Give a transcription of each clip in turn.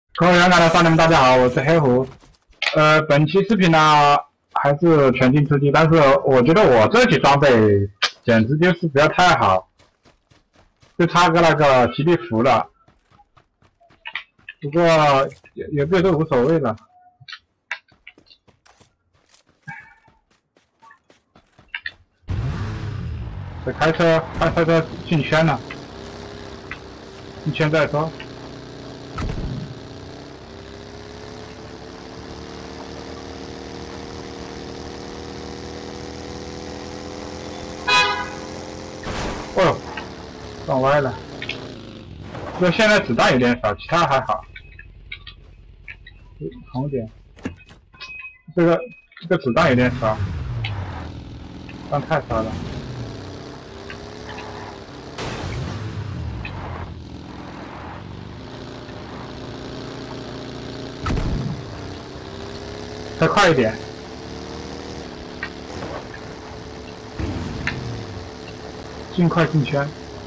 各位勇敢的少年们，大家好，我是黑狐。本期视频呢还是全境突击，但是我觉得我这期装备简直就是不要太好，就差个那个吉利服了。不过也别说无所谓了。这开车进圈了，进圈再说。 哦呦，撞歪了。就现在子弹有点少，其他还好。红点，这个子弹有点少，弹太少了。再快一点。 尽快进圈，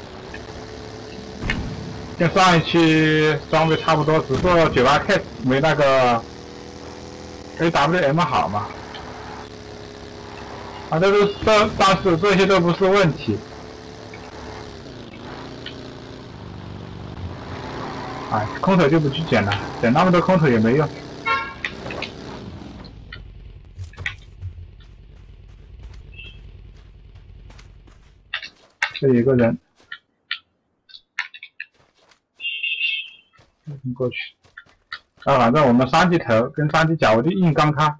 跟上一期装备差不多，只说98K 没那个 AWM 好嘛。啊，但是这些都不是问题。哎，空投就不去捡了，捡那么多空投也没用。这里有个人，过去。啊，反正我们3级头跟3级脚，我就硬刚他。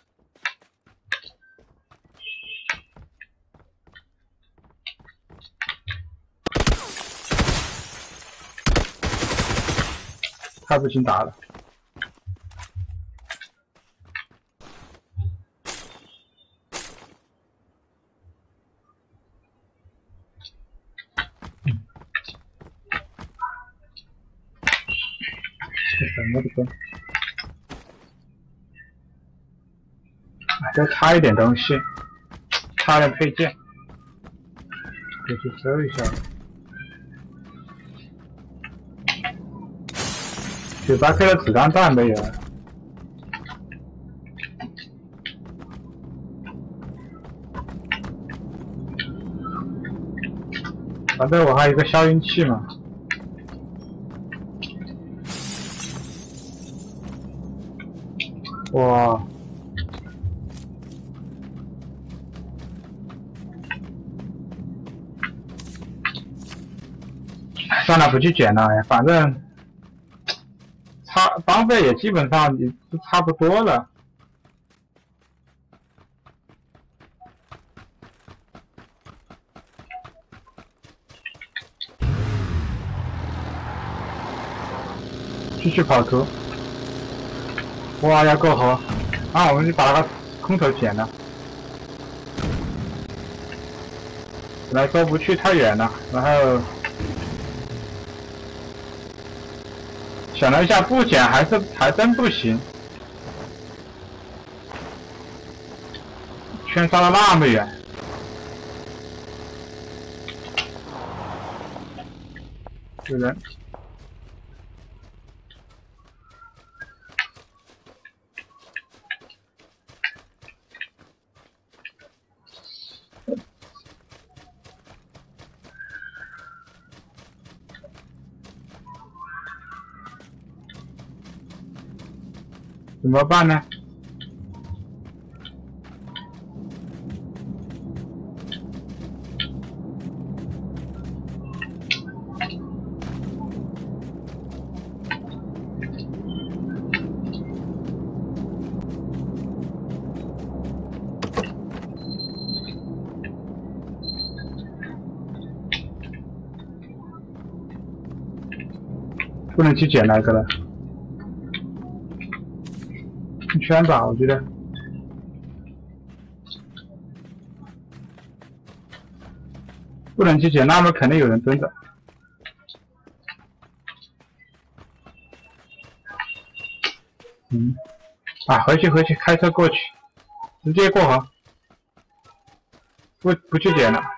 太不经打了。 什么的分，再差一点东西，差点配件，过去搜一下。98K 的子弹弹没有，反正我还有一个消音器嘛。 哇！算了，不去捡了，反正装备也基本上也是差不多了。继续跑图。 哇，要够好！啊，我们就把那个空投捡了。本来说不去太远了，然后想了一下，不捡还真不行。圈杀了那么远，有人。 怎么办呢？不能去捡那个了。 圈吧，我觉得不能去捡，那么肯定有人蹲着。回去，开车过去，直接过河，不去捡了。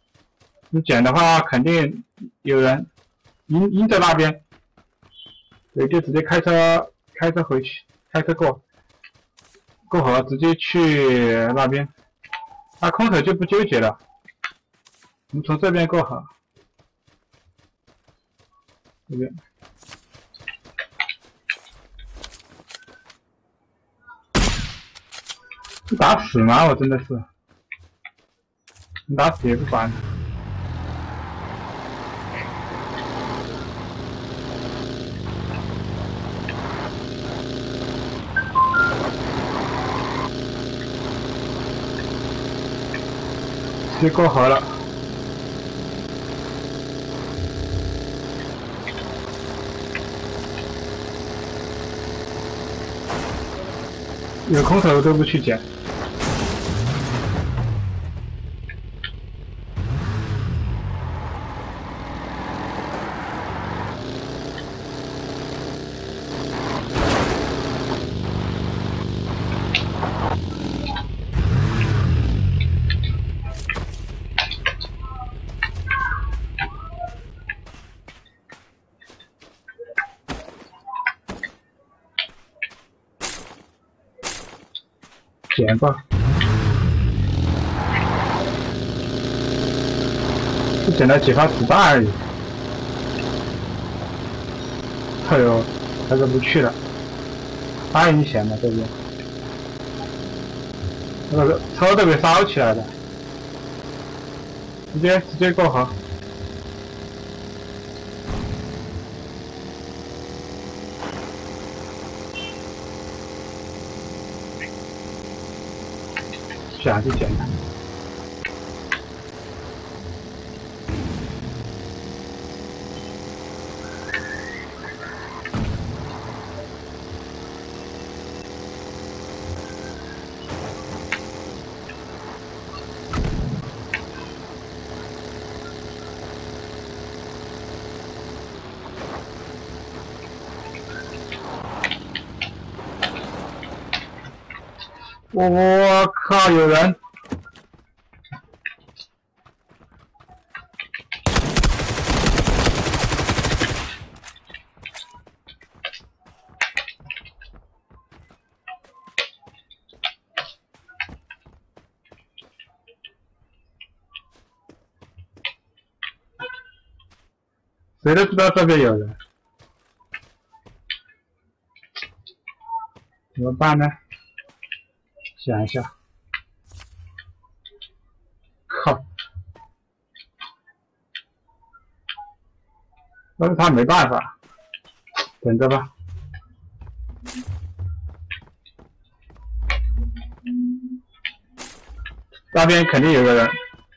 你捡的话，肯定有人迎着那边。 对，就直接开车回去，开车过河，直接去那边。那空投就不纠结了，我们从这边过河，这边。不打死吗？我真的是，你打死也不管。直接过河了。有空投都不去捡。捡吧，就捡了几发子弹而已。哎呦，还是不去了，太阴险了这边，那个车都被烧起来了，直接过河。捡就捡它。我靠，有人！谁都知道这边有人，怎么办呢？想一下，靠！但是他没办法，等着吧。那边肯定有个人。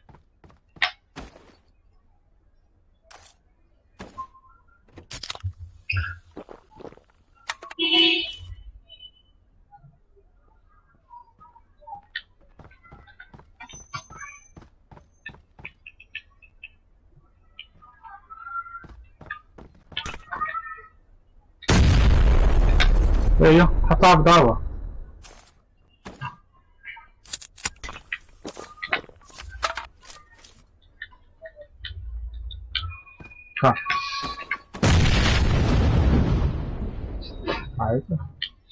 没用，他抓不到我。看，孩子，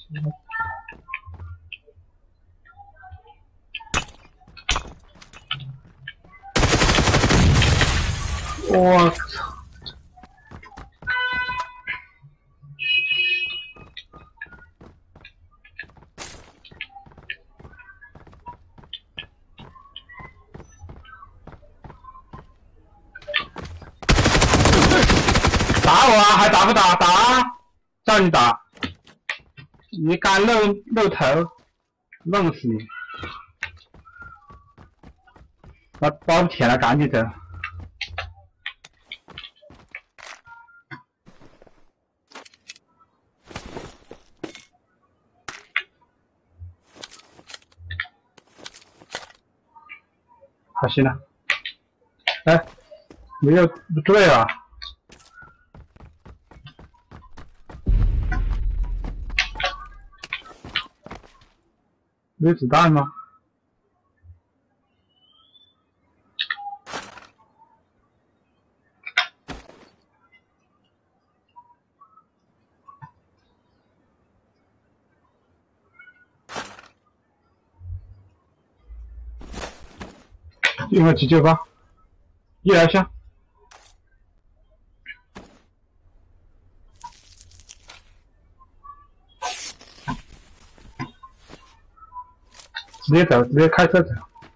我操！打我啊！还打不打？打啊！叫你打！你敢露头，弄死你！把我舔了，赶紧走！好，行了。哎，没有不对啊！没有子弹吗？ 用个急救包，医疗箱。直接走，直接开车走。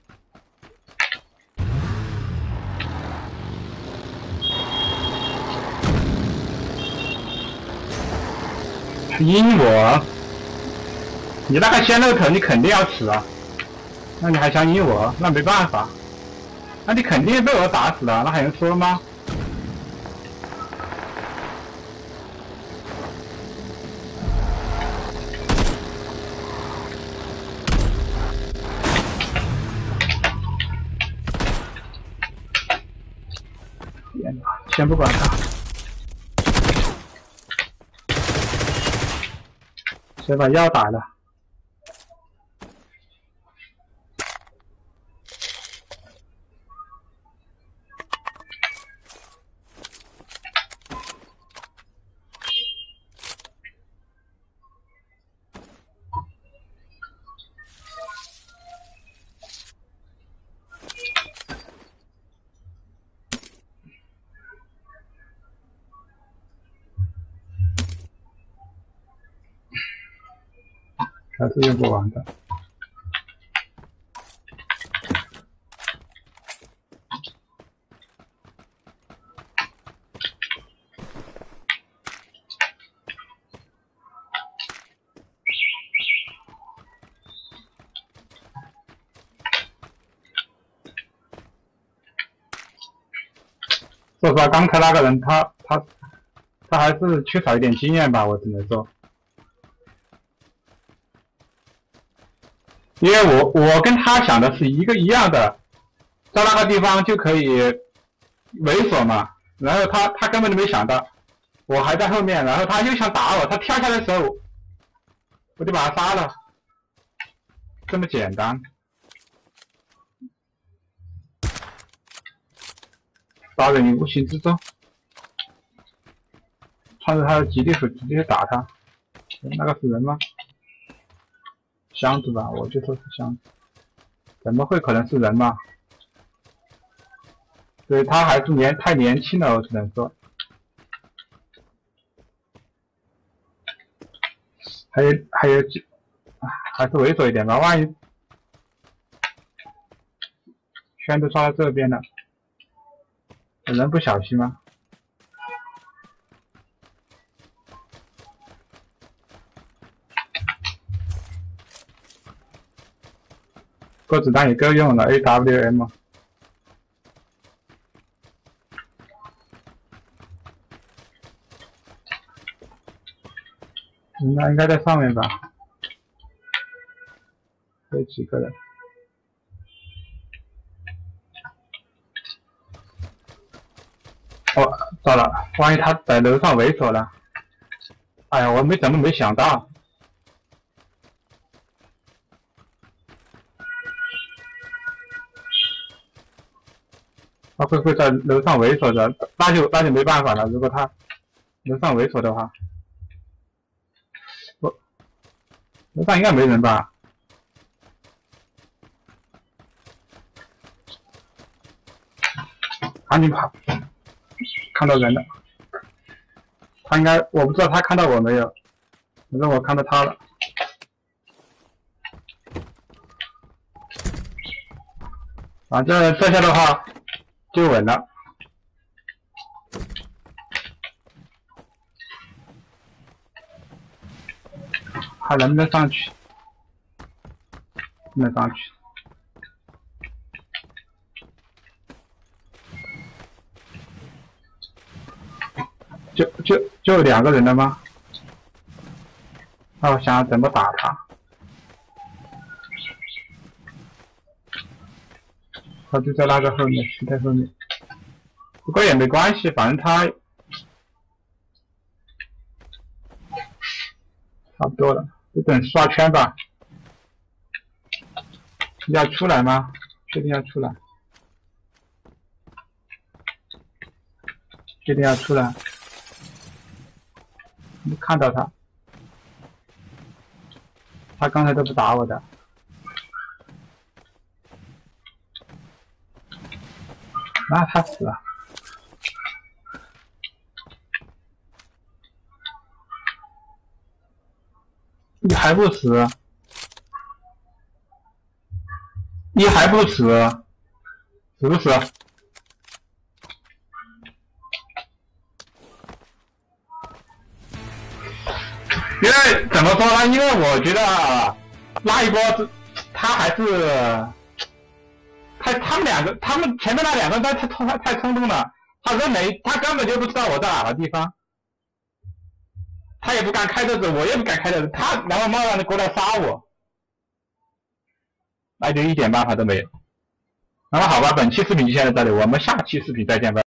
阴我，你那个鲜肉头你肯定要死啊！那你还想阴我？那没办法，那你肯定被我打死了，那还用说吗？天哪，先不管他。谁把药打了？还是用不完的。说实话，刚才那个人他还是缺少一点经验吧，我只能说。因为我跟他想的是一样的，在那个地方就可以猥琐嘛，然后他根本就没想到，我还在后面，然后他又想打我，他跳下来的时候，我就把他杀了，这么简单。杀人于无形之中，穿着他的极地手直接打他，那个是人吗？箱子吧，我就说是箱子，怎么会可能是人嘛？所以他还是太年轻了，我只能说。还有，还是猥琐一点吧，万一圈都刷到这边了，人不小心吗？够子弹也够用了 ，AWM。那应该在上面吧？有几个人？哦，糟了，万一他在楼上猥琐了！哎呀，我怎么没想到？他会不会在楼上猥琐的？那就没办法了。如果他楼上猥琐的话，楼上应该没人吧？赶紧跑！看到人了，他应该，我不知道他看到我没有，反正我看到他了。反正这下的话就稳了。还能不能上去？不能上去。就2个人了吗？那我想怎么打他？他就在那个后面，尸体后面。不过也没关系，反正他差不多了，就等刷圈吧。要出来吗？确定要出来？确定要出来？没看到他，他刚才都不打我的。 那他死了。你还不死？你还不死？死不死？因为怎么说呢？因为我觉得那一波他还是他们前面那两个人太冲动了，他认为他根本就不知道我在哪个地方，他也不敢开车子，我也不敢开车子，他然后贸然的过来杀我，那就一点办法都没有。那么好吧，本期视频就先到这里，我们下期视频再见吧。